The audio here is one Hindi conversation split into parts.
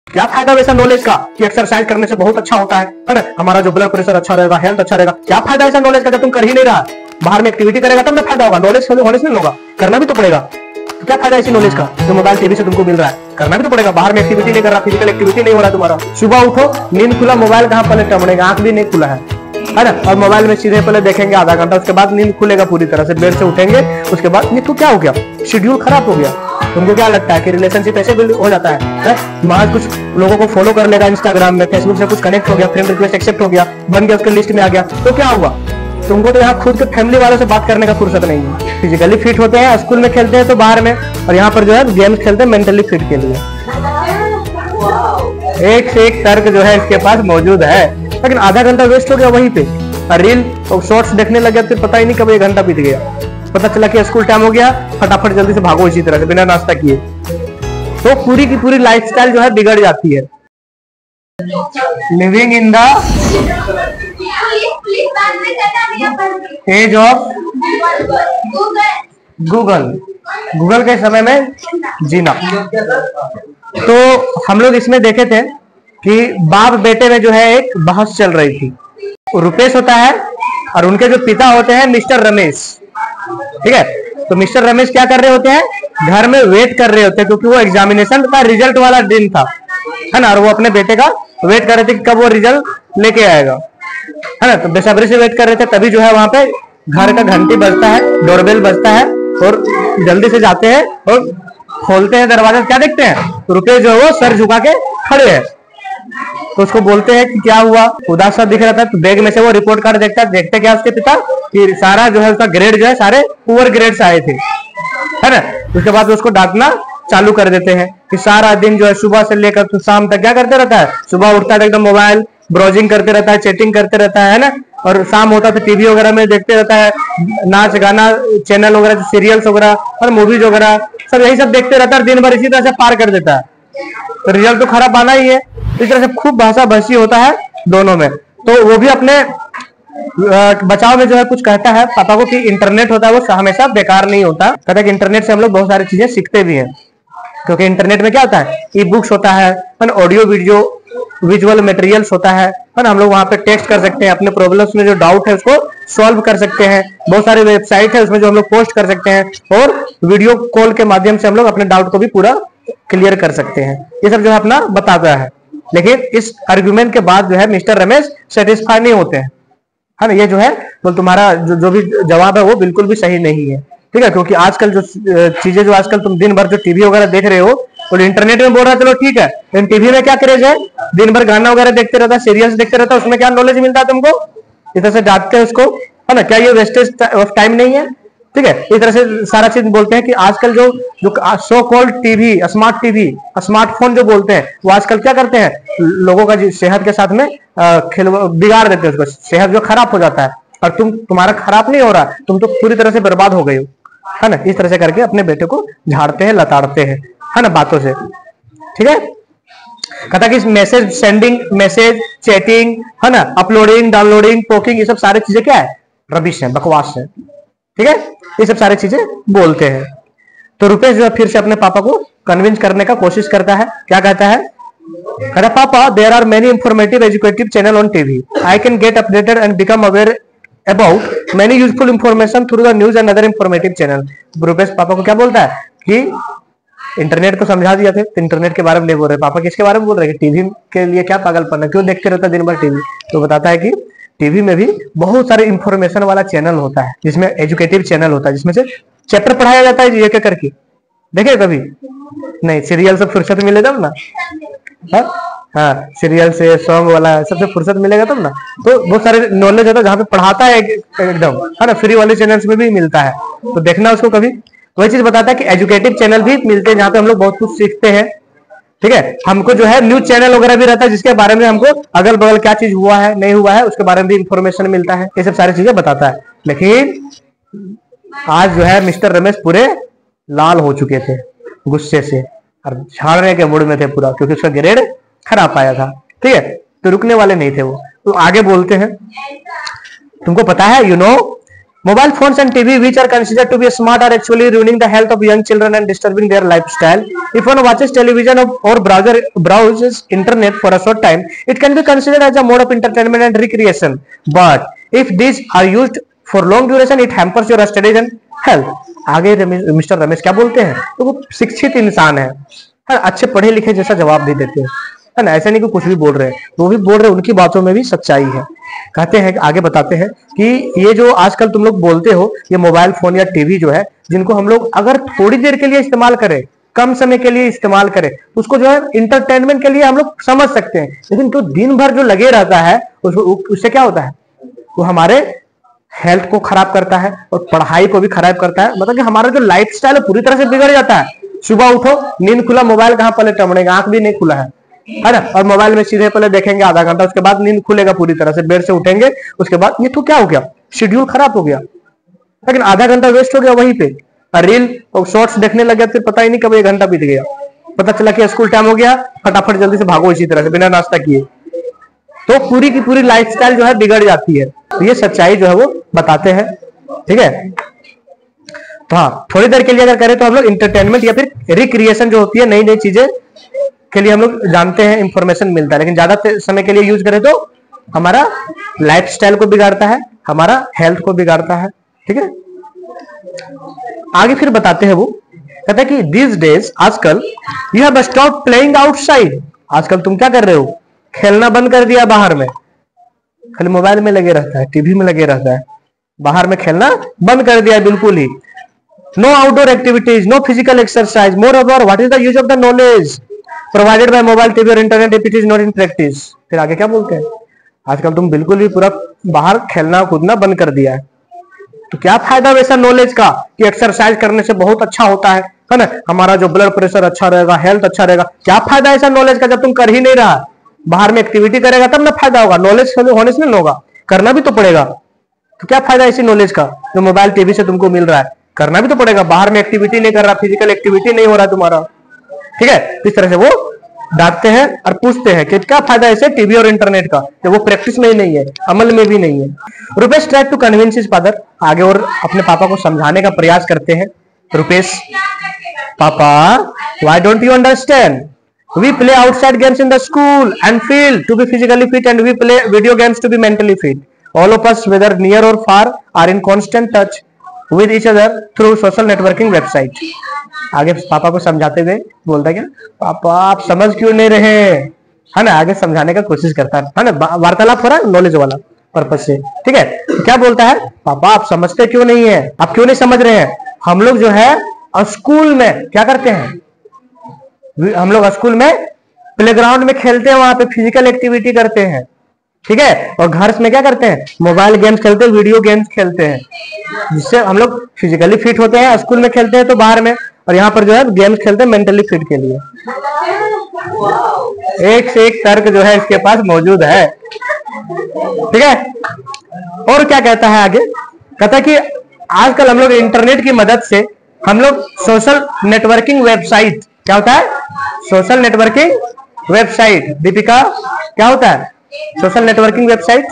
क्या फायदा वैसा नॉलेज का कि एक्सरसाइज करने से बहुत अच्छा होता है ना, हमारा जो ब्लड प्रेशर अच्छा रहेगा, हेल्थ अच्छा रहेगा। क्या फायदा ऐसा नॉलेज का जब तुम कर ही नहीं रहा। बाहर में एक्टिविटी करेगा तब ना फायदा होगा, नॉलेज होने से नहीं होगा, करना भी तो पड़ेगा। तो क्या फायदा ऐसी नॉलेज का जो मोबाइल टीवी से तुमको मिल रहा है, करना भी तो पड़ेगा। बाहर में एक्टिविटी नहीं कर रहा, फिजिकल एक्टिविटी नहीं हो रहा तुम्हारा। सुबह उठो, नींद खुला, मोबाइल कहाँ पहले टमड़ेगा, आंख भी नहीं खुला है ना, और मोबाइल में सीधे पहले देखेंगे आधा घंटा, उसके बाद नींद खुलेगा पूरी तरह से, बेड से उठेंगे, उसके बाद ये तो क्या हो गया, शेड्यूल खराब हो गया। तुमको क्या लगता है कि रिलेशनशिप ऐसे बिल्ड हो जाता है? वहां कुछ लोगों को फॉलो कर लेगा इंस्टाग्राम में, फेसबुक से कुछ कनेक्ट हो गया, फ्रेंड रिक्वेस्ट एक्सेप्ट हो गया, बन गया, उसके लिस्ट में आ गया, तो क्या हुआ? तुमको तो यहाँ खुद के फैमिली वालों से बात करने का फुर्सत नहीं है। फिजिकली फिट होते हैं, स्कूल में खेलते हैं तो बाहर में, और यहाँ पर जो है गेम्स खेलते हैं मेंटली फिट के लिए। एक से एक तर्क जो है इसके पास मौजूद है, लेकिन आधा घंटा वेस्ट हो गया वहीं पे, रील और शॉर्ट्स देखने लगे तो पता ही नहीं कब 1 घंटा बीत गया। पता चला कि स्कूल टाइम हो गया, फटाफट जल्दी से भागो इसी तरह से बिना नाश्ता किए, तो पूरी की पूरी लाइफस्टाइल जो है बिगड़ जाती है। Living in the age of Google के समय में जीना। तो हम लोग इसमें देखे थे कि बाप बेटे में जो है एक बहस चल रही थी। रुपेश होता है और उनके जो पिता होते हैं मिस्टर रमेश, ठीक है। तो मिस्टर रमेश क्या कर रहे होते हैं, घर में वेट कर रहे होते हैं, क्योंकि वो एग्जामिनेशन का रिजल्ट वाला दिन था, है ना, और वो अपने बेटे का वेट कर रहे थे कि कब वो रिजल्ट लेके आएगा, है ना। तो बेसब्री से वेट कर रहे थे, तभी जो है वहां पे घर का घंटी बजता है, डोरबेल बजता है, और जल्दी से जाते हैं और खोलते हैं दरवाजा। क्या देखते हैं, रुपेश जो है वो सर झुका के खड़े हैं। तो उसको बोलते हैं कि क्या हुआ, उदास सा दिख रहा था। तो बैग में से वो रिपोर्ट कार्ड देखता है, देखते क्या उसके पिता कि सारा जो है उसका ग्रेड जो है सारे पुअर ग्रेड्स आए थे, है ना। उसके बाद उसको डांटना चालू कर देते हैं कि सारा दिन जो है सुबह से लेकर तो शाम तक क्या करते रहता है। सुबह उठता है एकदम मोबाइल ब्राउजिंग करते रहता है, चैटिंग करते रहता है ना, और शाम होता है तो टीवी वगैरह में देखते रहता है, नाच गाना चैनल वगैरह, सीरियल्स वगैरह और मूवीज वगैरह सब यही सब देखते रहता है, दिन भर इसी तरह से पार कर देता है। तो रिजल्ट तो खराब आना ही है। इस तरह से खूब भाषा भसी होता है दोनों में। तो वो भी अपने बचाव में जो है कुछ कहता है पापा को कि इंटरनेट होता है वो हमेशा बेकार नहीं होता। कहता है कि इंटरनेट से हम लोग बहुत सारी चीजें सीखते भी हैं, क्योंकि इंटरनेट में क्या होता है, ई बुक्स होता है, ऑडियो वीडियो विजुअल मटेरियल्स होता है ना। हम लोग वहां पे टेक्स्ट कर सकते हैं, अपने प्रॉब्लम्स में जो डाउट है उसको सॉल्व कर सकते हैं। बहुत सारी वेबसाइट है उसमें जो हम लोग पोस्ट कर सकते हैं, और वीडियो कॉल के माध्यम से हम लोग अपने डाउट को भी पूरा क्लियर कर सकते हैं। ये सब जो है अपना बताता है। लेकिन इस आर्गुमेंट के बाद जो है मिस्टर रमेश सेटिस्फाई नहीं होते हैं, है ना। ये जो है तो तुम्हारा जो भी जवाब है वो बिल्कुल भी सही नहीं है, ठीक है। क्योंकि आजकल जो चीजें जो आजकल तुम दिन भर जो टीवी वगैरह देख रहे हो, तो इंटरनेट में बोल रहा है चलो ठीक है, लेकिन टीवी में क्या क्रेज है, दिन भर गाना वगैरह देखते रहता है, सीरियल्स देखते रहता है, उसमें क्या नॉलेज मिलता है तुमको, इस तरह से डांटते हैं उसको, है ना। क्या ये वेस्टेज ऑफ टाइम नहीं है, ठीक है। इस तरह से सारा चीज बोलते हैं कि आजकल जो सो कॉल्ड टीवी, स्मार्टफोन जो बोलते हैं, वो आजकल क्या करते हैं, लोगों का सेहत के साथ में बिगाड़ देते हैं उसको, सेहत जो खराब हो जाता है। और तुम्हारा खराब नहीं हो रहा, तुम तो पूरी तरह से बर्बाद हो गए हो, है ना। इस तरह से करके अपने बेटे को झाड़ते हैं, लताड़ते हैं, है ना, बातों से, ठीक है। कहता कि मैसेज सेंडिंग, मैसेज चैटिंग, है ना, अपलोडिंग, डाउनलोडिंग, टॉकिंग, ये सब सारी चीजें क्या है, रबिश है, बकवास है, ठीक है। ये सब सारी चीजें बोलते हैं। तो रुपेश जो है फिर से अपने पापा को कन्विंस करने का कोशिश करता है। क्या कहता है, कहता पापा there are many informative educative channel on TV, I can get updated and become aware about many useful information through the news and other informative channel. Rupesh पापा को क्या बोलता है कि इंटरनेट को समझा दिया थे, तो इंटरनेट के बारे में नहीं बोल रहे। पापा किसके बारे में बोल रहे हैं कि टीवी के लिए क्या पागलपन है, क्यों देखते रहता दिन भर टीवी। तो बताता है कि टीवी में भी बहुत सारे इंफॉर्मेशन वाला चैनल होता है, जिसमें एजुकेटिव चैनल होता है, जिसमें से चैप्टर पढ़ाया जाता है एक करके। देखे कभी नहीं, सीरियल से फुर्सत मिले तब ना, हाँ सीरियल से सॉन्ग वाला सबसे फुर्सत मिलेगा तब ना। तो बहुत सारे नॉलेज होता है जहाँ पे पढ़ाता है एकदम, है ना। फ्री वाले चैनल्स में भी मिलता है, तो देखना उसको कभी। वही चीज बताता है कि एजुकेटिव चैनल भी मिलते हैं जहाँ पे हम लोग बहुत कुछ सीखते हैं, ठीक है। हमको जो है न्यूज चैनल वगैरह भी रहता है, जिसके बारे में हमको अगल बगल क्या चीज हुआ है नहीं हुआ है उसके बारे में भी इंफॉर्मेशन मिलता है। ये सब सारी चीजें बताता है। लेकिन आज जो है मिस्टर रमेश पूरे लाल हो चुके थे गुस्से से, और झाड़ने के मूड में थे पूरा, क्योंकि उसका ग्रेड खराब आया था, ठीक है। तो रुकने वाले नहीं थे वो। तो आगे बोलते हैं, तुमको पता है, you know Mobile phones and TV, which are considered to be smart, are actually ruining the health of young children and disturbing their lifestyle. If one watches television or browses internet for a short time, it can be considered as a mode of entertainment and recreation. But if these are used for long duration, it hampers your studies and health. आगे मिस्टर रमेश क्या बोलते हैं? तो वो शिक्षित इंसान है, अच्छे पढ़े लिखे जैसा जवाब दे देते हैं, है ना, ऐसा नहीं कि कुछ भी बोल रहे हैं, वो भी बोल रहे हैं, उनकी बातों में भी सच्चाई है। कहते हैं, आगे बताते हैं कि ये जो आजकल तुम लोग बोलते हो, ये मोबाइल फोन या टीवी जो है, जिनको हम लोग अगर थोड़ी देर के लिए इस्तेमाल करें, कम समय के लिए इस्तेमाल करें, तो उसको जो है इंटरटेनमेंट के लिए हम लोग समझ सकते हैं, लेकिन तो दिन भर जो लगे रहता है उससे क्या होता है, वो हमारे हेल्थ को खराब करता है और पढ़ाई को भी खराब करता है। मतलब कि हमारा जो लाइफस्टाइल है पूरी तरह से बिगड़ जाता है। सुबह उठो, नींद खुला, मोबाइल कहां पहले टमड़ेगा, आंख भी नहीं खुला है ना, और मोबाइल में सीधे पहले देखेंगे आधा घंटा, उसके बाद नींद खुलेगा पूरी तरह से, बेड से उठेंगे, उसके बाद ये तो क्या हो गया, शेड्यूल खराब हो गया। लेकिन आधा घंटा वेस्ट हो गया वहीं पे, रील और शॉर्ट्स देखने लग गया, फिर पता ही नहीं कब 1 घंटा बीत गया, पता चला कि स्कूल टाइम हो गया, फटाफट जल्दी से भागो इसी तरह से बिना नाश्ता किए, तो पूरी की पूरी लाइफस्टाइल जो है बिगड़ जाती है। तो ये सच्चाई जो है वो बताते हैं, ठीक है। तो हाँ, थोड़ी देर के लिए अगर करें तो हम लोग इंटरटेनमेंट या फिर रिक्रिएशन जो होती है, नई नई चीजें के लिए हम लोग जानते हैं, इंफॉर्मेशन मिलता है, लेकिन ज्यादा समय के लिए यूज करें तो हमारा लाइफस्टाइल को बिगाड़ता है, हमारा हेल्थ को बिगाड़ता है, ठीक है। आगे फिर बताते हैं, वो कहता है कि दिस डेज, आजकल, you have stop playing outside, आजकल तुम क्या कर रहे हो, खेलना बंद कर दिया बाहर में, खाली मोबाइल में लगे रहता है, टीवी में लगे रहता है, बाहर में खेलना बंद कर दिया बिल्कुल ही। No outdoor activities, no physical exercise, moreover what is the use of the knowledge provided by mobile, TV और internet if it is not in practice. फिर आगे क्या बोलते हैं, आजकल तुम बिल्कुल भी पूरा बाहर खेलना कूदना बंद कर दिया है, तो क्या फायदा वैसा नॉलेज का कि एक्सरसाइज करने से बहुत अच्छा होता है ना, हमारा जो ब्लड प्रेशर अच्छा रहेगा, हेल्थ अच्छा रहेगा, क्या फायदा ऐसा नॉलेज का जब तुम कर ही नहीं रहा। बाहर में एक्टिविटी करेगा तब ना फायदा होगा, नॉलेज होने से नहीं होगा, करना भी तो पड़ेगा। तो क्या फायदा ऐसी नॉलेज का जो मोबाइल टीवी से तुमको मिल रहा है, करना भी तो पड़ेगा, बाहर में एक्टिविटी नहीं कर रहा, फिजिकल एक्टिविटी नहीं हो रहा तुम्हारा, ठीक है। इस तरह से वो डांटते हैं और पूछते हैं कि क्या फायदा ऐसे टीवी और इंटरनेट का जब वो प्रैक्टिस में ही नहीं है, अमल में भी नहीं है। Rupesh tried to convince his father, आगे और अपने पापा को समझाने का प्रयास करते हैं। रुपेश, पापा, why don't you understand, we play outside games in the school and field to be physically fit, and we play video games to be mentally fit. All of us, whether near or far, are in constant touch with each other through social networking website. आगे पापा को समझाते हुए बोलता है क्या, पापा आप समझ क्यों नहीं रहे, है ना, आगे समझाने का कोशिश करता है ना, वार्तालाप हो रहा है नॉलेज वाला पर्पज से, ठीक है। क्या बोलता है, पापा आप समझते क्यों नहीं है, आप क्यों नहीं समझ रहे हैं, हम लोग जो है स्कूल में क्या करते हैं, हम लोग स्कूल में प्लेग्राउंड में खेलते हैं, वहां पे फिजिकल एक्टिविटी करते हैं, ठीक है, और घर में क्या करते हैं, मोबाइल गेम्स खेलते हैं, वीडियो गेम्स खेलते हैं, जिससे हम लोग फिजिकली फिट होते हैं। स्कूल में खेलते हैं तो बाहर में, और यहाँ पर जो है गेम्स खेलते हैं मेंटली फिट के लिए। एक से एक तर्क जो है इसके पास मौजूद है, ठीक है। और क्या कहता है आगे, कहता है कि आजकल हम लोग इंटरनेट की मदद से हम लोग सोशल नेटवर्किंग वेबसाइट, क्या होता है सोशल नेटवर्किंग वेबसाइट, दीपिका क्या होता है सोशल नेटवर्किंग वेबसाइट,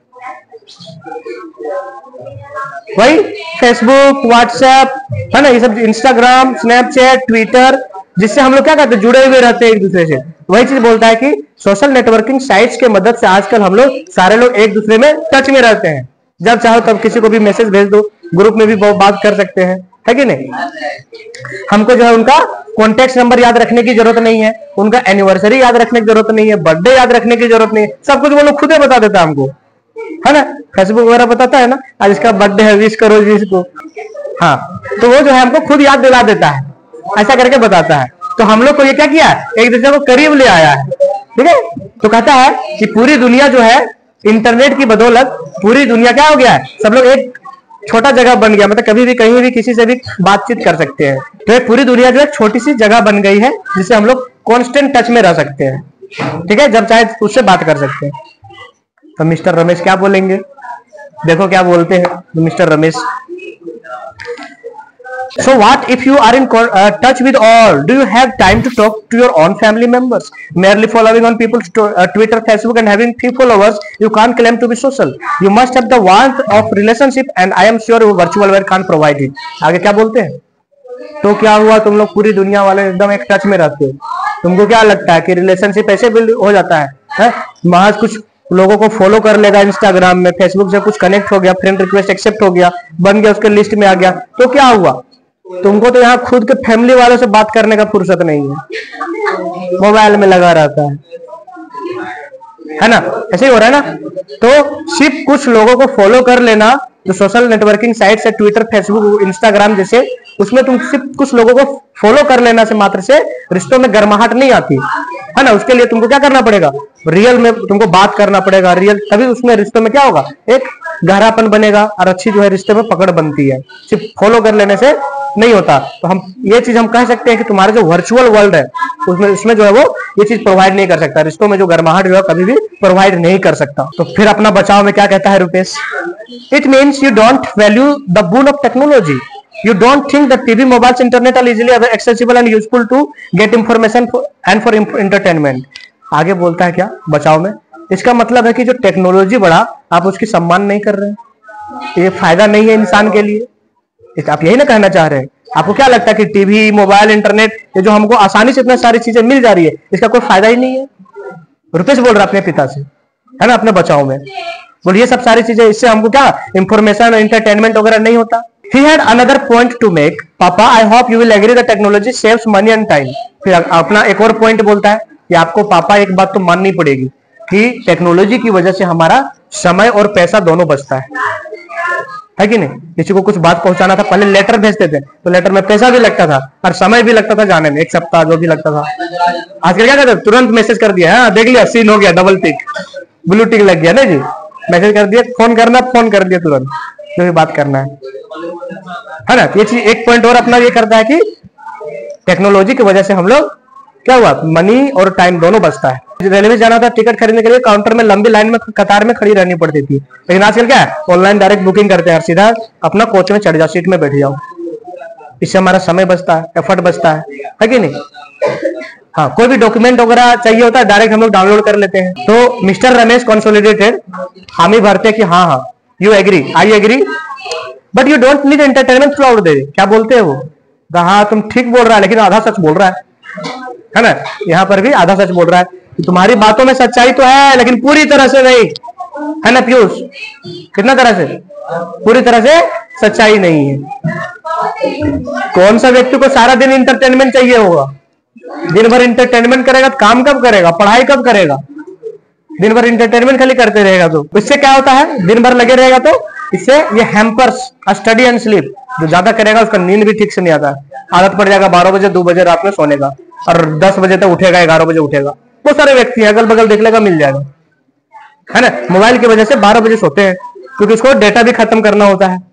वही फेसबुक, व्हाट्सएप, है ना, ये सब, इंस्टाग्राम, स्नैपचैट, ट्विटर, जिससे हम लोग क्या करते हैं, जुड़े हुए रहते हैं एक दूसरे से। वही चीज बोलता है कि सोशल नेटवर्किंग साइट्स के मदद से आजकल हम लोग सारे लोग एक दूसरे में टच में रहते हैं, जब चाहो तब किसी को भी मैसेज भेज दो, ग्रुप में भी बात कर सकते हैं, है कि नहीं। हमको जो है उनका कॉन्टेक्ट नंबर याद रखने की जरूरत नहीं है, उनका एनिवर्सरी याद रखने की जरूरत नहीं है, बर्थडे याद रखने की जरूरत नहीं है, सब कुछ वो लोग खुद ही बता देता है हमको, है ना, फेसबुक वगैरह बताता है ना, आज इसका बर्थडे है, विश करो जी इसको, हाँ, तो वो जो है हमको खुद याद दिला देता है, ऐसा करके बताता है। तो हम लोग को ये क्या किया है, एक दूसरे को करीब ले आया है, ठीक है। तो कहता है कि पूरी दुनिया जो है इंटरनेट की बदौलत पूरी दुनिया क्या हो गया है, सब लोग एक छोटा जगह बन गया, मतलब कभी भी कहीं भी किसी से भी बातचीत कर सकते हैं। तो ये पूरी दुनिया जो है छोटी सी जगह बन गई है, जिससे हम लोग कांस्टेंट टच में रह सकते हैं, ठीक है, जब चाहे उससे बात कर सकते हैं। तो मिस्टर रमेश क्या बोलेंगे, देखो क्या बोलते हैं mister Ramesh. So what if you are in touch with all? Do you have time to talk to your own family members? Merely following on people's Twitter, Facebook and having few followers, you can't claim to be social. You must have the warmth of relationship and I am sure virtual world can't provide it. आगे क्या बोलते हैं? तो क्या हुआ, तुम लोग पूरी दुनिया वाले एकदम एक टच में रहते हो, तुमको क्या लगता है कि रिलेशनशिप ऐसे बिल्ड हो जाता है? महज कुछ लोगों को फॉलो कर लेगा इंस्टाग्राम में, फेसबुक से कुछ कनेक्ट हो गया, फ्रेंड रिक्वेस्ट एक्सेप्ट हो गया, बन गया, उसके लिस्ट में आ गया, तो क्या हुआ? तुमको तो यहाँ खुद के फैमिली वालों से बात करने का फुर्सत नहीं है, मोबाइल में लगा रहता है ना? ऐसे ही हो रहा है ना? तो सिर्फ कुछ लोगों को फॉलो कर लेना, जो सोशल नेटवर्किंग साइट है, ट्विटर, फेसबुक, इंस्टाग्राम जैसे, उसमें तुम सिर्फ कुछ लोगों को फॉलो कर लेना से मात्र से रिश्तों में गर्माहट नहीं आती है ना? उसके लिए तुमको क्या करना पड़ेगा? रियल में तुमको बात करना पड़ेगा, रियल, तभी उसमें रिश्तों में क्या होगा, एक गहरापन बनेगा और अच्छी जो है रिश्ते में पकड़ बनती है। सिर्फ फॉलो कर लेने से नहीं होता। तो हम ये चीज हम कह सकते हैं कि तुम्हारा जो वर्चुअल वर्ल्ड है उसमें जो है वो ये चीज प्रोवाइड नहीं कर सकता, रिश्तों में जो गर्माहट जो है कभी भी प्रोवाइड नहीं कर सकता। तो फिर अपना बचाव में क्या कहता है Rupesh? It means you don't value the boon of technology. You don't think that TV, mobiles, internet are easily accessible and useful to get information and for entertainment. आगे बोलता है क्या बचाव में? इसका मतलब है कि जो टेक्नोलॉजी बढ़ा, आप उसकी सम्मान नहीं कर रहे हैं, ये फायदा नहीं है इंसान के लिए। आप यही ना कहना चाह रहे हैं? आपको क्या लगता है कि टीवी, मोबाइल, इंटरनेट, ये जो हमको आसानी से इतनी सारी चीजें मिल जा रही है, इसका कोई फायदा ही नहीं है? रुपेश बोल रहा है अपने पिता से, है ना, अपने बचाव में। बोलिए सब सारी चीजें, इससे हमको क्या इंफॉर्मेशन, एंटरटेनमेंट वगैरह नहीं होता। He had another point to make. Papa, I hope you will agree that technology saves money and time. फिर अपना एक और पॉइंट बोलता है कि आपको पापा एक बात तो माननी पड़ेगी कि टेक्नोलॉजी की वजह से हमारा समय और पैसा दोनों बचता है कि नहीं? किसी को कुछ बात पहुंचाना था, पहले लेटर भेजते थे, तो लेटर में पैसा भी लगता था और समय भी लगता था जाने में, एक सप्ताह जो भी लगता था। आजकल क्या करते, तुरंत मैसेज कर दिया, हाँ देख लिया, सीन हो गया, डबल टिक, ब्लू टिक लग गया ना जी, मैसेज कर दिया, फोन करना, फोन कर दिया तुरंत, जो भी बात करना है ना? ये चीज एक पॉइंट और अपना ये करता है कि टेक्नोलॉजी की वजह से हम लोग क्या हुआ, मनी और टाइम दोनों बचता है। रेलवे जाना था, टिकट खरीदने के लिए काउंटर में लंबी लाइन में कतार में खड़ी रहनी पड़ती थी, लेकिन आजकल क्या है, ऑनलाइन डायरेक्ट बुकिंग करते हैं, सीधा अपना कोच में चढ़ जाओ, सीट में बैठ जाओ। इससे हमारा समय बचता है, एफर्ट बचता है कि नहीं? हाँ, कोई भी डॉक्यूमेंट वगैरह चाहिए होता है, डायरेक्ट हम लोग डाउनलोड कर लेते हैं। तो मिस्टर रमेश कंसोलिडेटेड हामी भरते कि हाँ हाँ, you agree, I agree, but you don't need entertainment throughout the day. क्या बोलते हैं वो? हाँ तुम ठीक बोल रहा है, लेकिन आधा सच बोल रहा है ना? यहाँ पर भी आधा सच बोल रहा है कि तुम्हारी बातों में सच्चाई तो है, लेकिन पूरी तरह से नहीं, है ना पीयूष? कितना तरह से? पूरी तरह से सच्चाई नहीं है। कौन सा व्यक्ति को सारा दिन इंटरटेनमेंट चाहिए होगा? दिन भर इंटरटेनमेंट करेगा तो काम कब करेगा, पढ़ाई कब करेगा? दिन भर इंटरटेनमेंट खाली करते रहेगा तो इससे क्या होता है, दिन भर लगे रहेगा तो इससे ये हैम्पर्स स्टडी एंड स्लीप। जो ज्यादा करेगा उसका नींद भी ठीक से नहीं आता है, आदत पड़ जाएगा 12 बजे 2 बजे रात में सोने का, और 10 बजे तक उठेगा, 11 बजे उठेगा। बहुत सारे व्यक्ति हैं, अगल बगल देख लेगा, मिल जाएगा, है ना? मोबाइल की वजह से 12 बजे सोते हैं, क्योंकि उसको डेटा भी खत्म करना होता है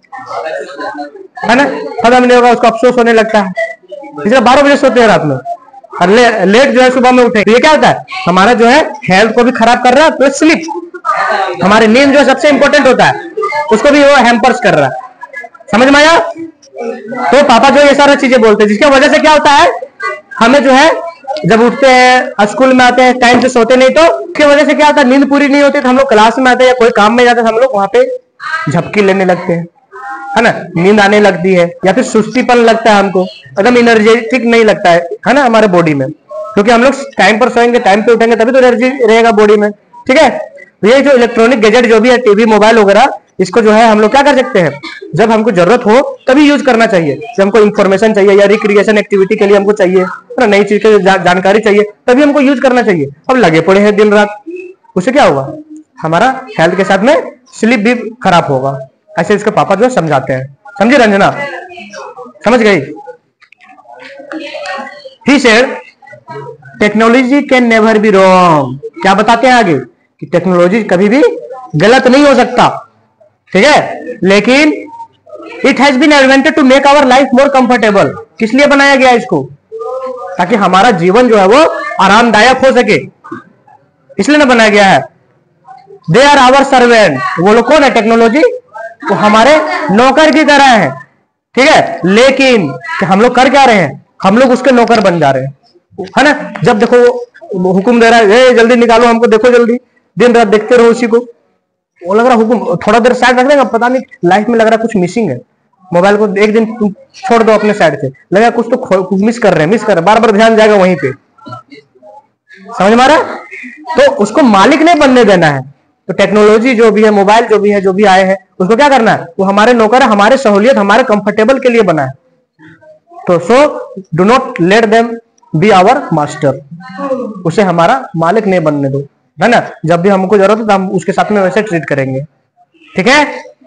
ना? खत्म नहीं होगा उसको अफसोस होने लगता है, इसलिए 12 बजे सोते हैं रात में, और लेट जो है सुबह में उठे। तो ये क्या होता है, हमारा जो है हेल्थ को भी खराब कर रहा है, तो स्लीप, हमारे नींद जो सबसे इंपॉर्टेंट होता है उसको भी वो हैम्पर्स कर रहा है। समझ में आया? तो पापा जो ये सारा चीजें बोलते हैं, जिसकी वजह से क्या होता है, हमें जो है जब उठते हैं, स्कूल में आते हैं, टाइम से सोते नहीं, तो उसकी वजह से क्या होता है, नींद पूरी नहीं होती, तो हम लोग क्लास में आते हैं या कोई काम में जाते हैं, हम लोग वहां पे झपकी लेने लगते हैं, है ना? नींद आने लगती है, या फिर सुस्तीपन लगता है, हमको एकदम एनर्जेटिक नहीं लगता है ना हमारे बॉडी में, क्योंकि हम लोग टाइम पर सोएंगे, टाइम पे उठेंगे, तभी तो एनर्जी रहेगा बॉडी में। ठीक है? ये जो इलेक्ट्रॉनिक गैजेट जो भी है, टीवी, मोबाइल वगैरह, इसको जो है हम लोग क्या कर सकते हैं, जब हमको जरूरत हो तभी यूज करना चाहिए। जब हमको इंफॉर्मेशन चाहिए या रिक्रिएशन एक्टिविटी के लिए हमको चाहिए, ना नई चीज की जानकारी चाहिए, तभी हमको यूज करना चाहिए। अब लगे पड़े हैं दिन रात, उससे क्या होगा, हमारा हेल्थ के साथ में स्लीप भी खराब होगा। ऐसे इसके पापा जो है समझाते हैं। समझे रंजना? समझ गई? He said technology can never be wrong. क्या बताते हैं आगे कि टेक्नोलॉजी कभी भी गलत नहीं हो सकता, ठीक है, लेकिन it has been invented to make our life more comfortable. किस लिए बनाया गया इसको? ताकि हमारा जीवन जो है वो आरामदायक हो सके, इसलिए ना बनाया गया है। They are our servant. वो लोग कौन है? टेक्नोलॉजी। वो हमारे नौकर की तरह है, ठीक है, लेकिन हम लोग कर क्या रहे हैं, हम लोग उसके नौकर बन जा रहे हैं, है ना। जब देखो वो हुक्म दे रहा है, जल्दी निकालो हमको, देखो जल्दी, दिन रात देखते रहो उसी को। वो लग रहा हुक्म, थोड़ा देर साइड रख देगा, पता नहीं लाइफ में लग रहा कुछ मिसिंग है। मोबाइल को एक दिन छोड़ दो अपने साइड से, लगा कुछ तो मिस कर रहे हैं, बार बार ध्यान जाएगा वहीं पे, समझ में आ रहा है। तो उसको मालिक नहीं बनने देना है। तो टेक्नोलॉजी जो भी है, मोबाइल जो भी है, जो भी आए हैं, उसको क्या करना है, वो हमारे नौकर है, हमारे सहूलियत, हमारे कंफर्टेबल के लिए बना है। तो so do not let them be our master, उसे हमारा मालिक नहीं बनने दो, है ना। जब भी हमको जरूरत है तो हम उसके साथ में वैसे ट्रीट करेंगे, ठीक है।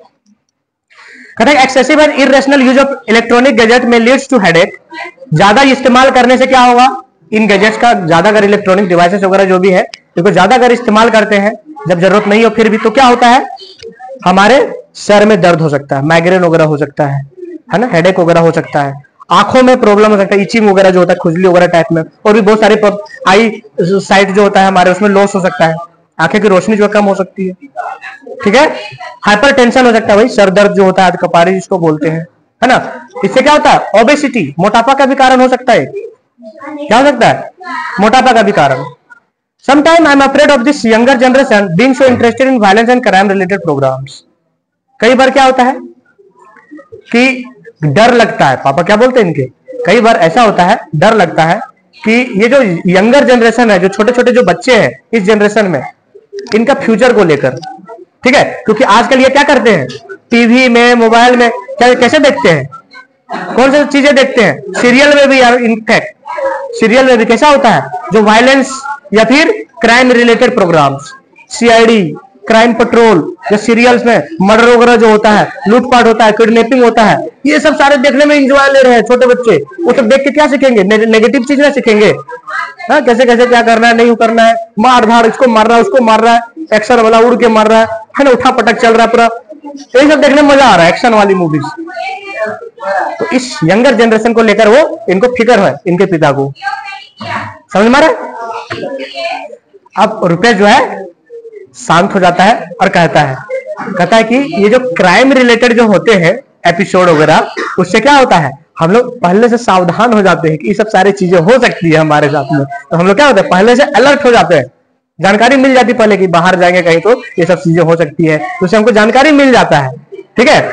कहते हैं excessive and irrational use of electronic gadget में लीड्स टू हेडेक। ज्यादा इस्तेमाल करने से क्या होगा, इन गैजेट्स का ज्यादा अगर इलेक्ट्रॉनिक डिवाइसेस वगैरह जो भी है, देखो ज्यादा अगर इस्तेमाल करते हैं जब जरूरत नहीं हो फिर भी, तो क्या होता है, हमारे सर में दर्द हो सकता है, माइग्रेन वगैरह हो सकता है ना, हेडेक वगैरह हो सकता है, आंखों में प्रॉब्लम हो सकता है, इचिंग वगैरह जो होता है, खुजली वगैरह टाइप में, और भी बहुत सारे आई साइट जो होता है हमारे, उसमें लॉस हो सकता है, आंखें की रोशनी जो कम हो सकती है, ठीक है। हाइपर टेंशन हो सकता है, भाई सर दर्द जो होता है, कपारी जिसको बोलते हैं, है ना। इससे क्या होता है, ओबेसिटी, मोटापा का भी कारण हो सकता है। क्या हो सकता है, मोटापा का भी कारण। Sometimes I'm afraid of this younger generation being so interested in violence and crime related programs. कई बार क्या होता है कि डर लगता है, पापा क्या बोलते हैं इनके, कई बार ऐसा होता है, डर लगता है कि ये जो यंगर जनरेशन है, जो छोटे छोटे जो बच्चे हैं इस जनरेशन में, इनका फ्यूचर को लेकर, ठीक है। क्योंकि आजकल ये क्या करते हैं, टीवी में, मोबाइल में क्या कैसे देखते हैं, कौन सी चीजें देखते हैं, सीरियल में भी यार, इनफैक्ट सीरियल में भी कैसा होता है, जो वायलेंस या फिर crime related programs, CID, crime patrol, जो सीरियल्स में मर्डर वगैरह जो होता है, लूटपाट होता है, किडनैपिंग होता है, ये सब सारे देखने में एंजॉय ले रहे हैं छोटे बच्चे। वो सब देख के क्या सीखेंगे, नेगेटिव चीज ना सीखेंगे, हाँ कैसे कैसे क्या करना है, नहीं करना है, मार धाड़, इसको मार रहा है, उसको मार रहा है, एक्शन वाला उड़ के मार रहा है ना, उठा पटक चल रहा है पूरा, यही सब देखने में मजा आ रहा है, एक्शन वाली मूवीज। तो इस यंगर जनरेशन को लेकर वो, इनको फिक्र है इनके पिता को, समझ में आ रहा है। अब रुपेश जो है शांत हो जाता है और कहता है कि ये जो क्राइम रिलेटेड जो होते हैं एपिसोड वगैरह, उससे क्या होता है, हम लोग पहले से सावधान हो जाते हैं कि ये सब सारी चीजें हो सकती है हमारे साथ में। तो हम लोग क्या होता है, पहले से अलर्ट हो जाते हैं, जानकारी मिल जाती है पहले कि बाहर जाएंगे कहीं तो ये सब चीजें हो सकती है, तो उससे हमको जानकारी मिल जाता है, ठीक है।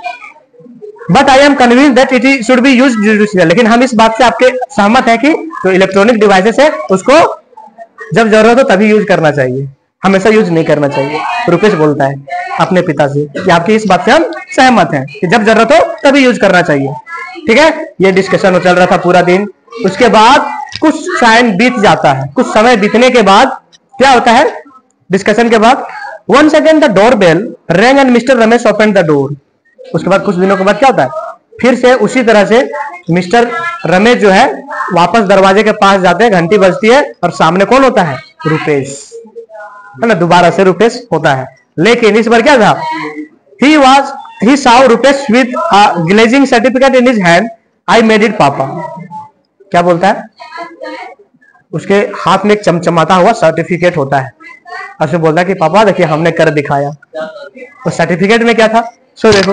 But I am convince that it should be used judiciously. लेकिन हम इस बात से आपके सहमत है कि जो इलेक्ट्रॉनिक डिवाइसेस है उसको जब जरूरत हो तभी यूज करना चाहिए, हमेशा यूज नहीं करना चाहिए। रुपेश बोलता है अपने पिता से कि आपकी इस बात से हम सहमत हैं कि जब जरूरत हो तभी यूज करना चाहिए, ठीक है। ये डिस्कशन चल रहा था पूरा दिन। उसके बाद कुछ टाइम बीत जाता है, कुछ समय बीतने के बाद क्या होता है, डिस्कशन के बाद, once again the doorbell rang and Mr. Ramesh opened the door। उसके बाद कुछ दिनों के बाद क्या होता है, फिर से उसी तरह से मिस्टर रमेश जो है वापस दरवाजे के पास जाते हैं, घंटी बजती है और सामने कौन होता है, रुपेश, है ना। दोबारा से रुपेश होता है, लेकिन इस बार क्या था, he saw Rupesh with a glazing certificate in his hand। I made it पापा। क्या बोलता है, उसके हाथ में एक चमचमाता हुआ सर्टिफिकेट होता है, उसमें बोलता है कि पापा देखिए हमने कर दिखाया। तो सर्टिफिकेट में क्या था, सो देखो,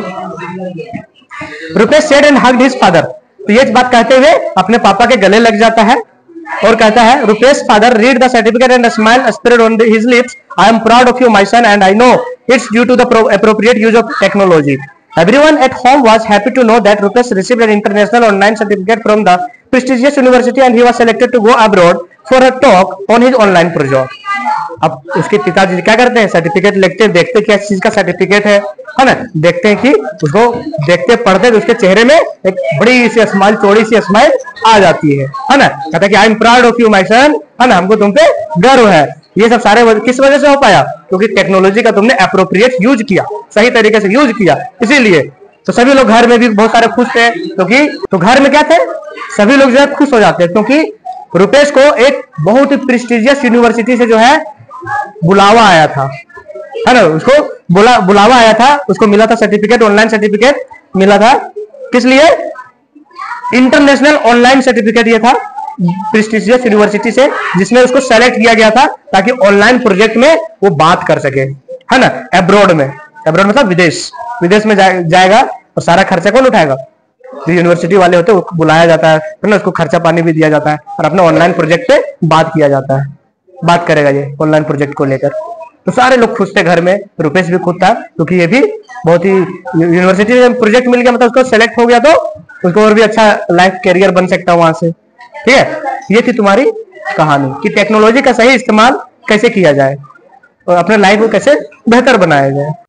Rupesh said and hugged his father. तो ये बात कहते हुए अपने पापा के गले लग जाता है और कहता है, Rupesh father read the certificate and smile spread on his lips. I am proud of you my son and I know it's due to the appropriate use of technology. Everyone at home was happy to know that Rupesh received an international online certificate from the prestigious university and he was selected to go abroad for a talk on his online project. अब उसके पिताजी क्या करते हैं, सर्टिफिकेट लिखते हैं, देखते क्या चीज का सर्टिफिकेट है ना, देखते हैं कि उसको देखते पढ़ते तो उसके चेहरे में एक बड़ी सी स्माइल, चौड़ी सी स्माइल आ जाती है ना। कहता है कि I am proud of you my son, है ना, हमको तुम पे गर्व है। ये सब सारे किस वजह से हो पाया, क्योंकि टेक्नोलॉजी का तुमने एप्रोप्रिएट यूज किया, सही तरीके से यूज किया, इसीलिए। तो सभी लोग घर में भी बहुत सारे खुश थे, क्योंकि तो घर में क्या थे, सभी लोग जो है खुश हो जाते हैं, क्योंकि रुपेश को एक बहुत ही प्रेस्टिजियस यूनिवर्सिटी से जो है बुलावा आया था, है ना, उसको बुलावा आया था, उसको मिला था सर्टिफिकेट, ऑनलाइन सर्टिफिकेट मिला था। किस लिए, इंटरनेशनल ऑनलाइन सर्टिफिकेट ये था प्रेस्टिजियस यूनिवर्सिटी से, जिसमें उसको सेलेक्ट किया गया था ताकि ऑनलाइन प्रोजेक्ट में वो बात कर सके, है ना, एब्रॉड में, एब्रॉड मतलब विदेश में जाएगा और सारा खर्चा कौन उठाएगा, जो यूनिवर्सिटी वाले होते हैं वो बुलाया जाता है, फिर ना उसको खर्चा पानी भी दिया जाता है और अपने ऑनलाइन प्रोजेक्ट पे बात किया जाता है, बात करेगा ये ऑनलाइन प्रोजेक्ट को लेकर। तो सारे लोग खुश थे घर में, रुपेश भी खुश था क्योंकि ये भी बहुत ही यूनिवर्सिटी में प्रोजेक्ट मिल गया, मतलब उसको सेलेक्ट हो गया तो उसको और भी अच्छा लाइफ कैरियर बन सकता है वहां से। ठीक है, ये थी तुम्हारी कहानी कि टेक्नोलॉजी का सही इस्तेमाल कैसे किया जाए और अपने लाइफ को कैसे बेहतर बनाया जाए।